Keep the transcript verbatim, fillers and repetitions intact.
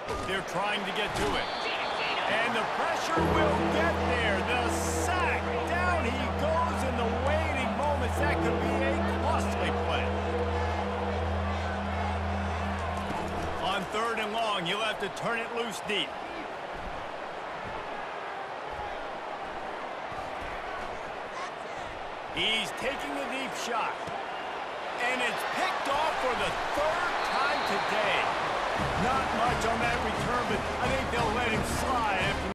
They're trying to get to it. And the pressure will get there. The sack. Down he goes in the waiting moments. That could be a costly play. On third and long, he'll have to turn it loose deep. He's taking a deep shot. And it's picked off for the third time today. Not much on that return, but I think they'll let him slide after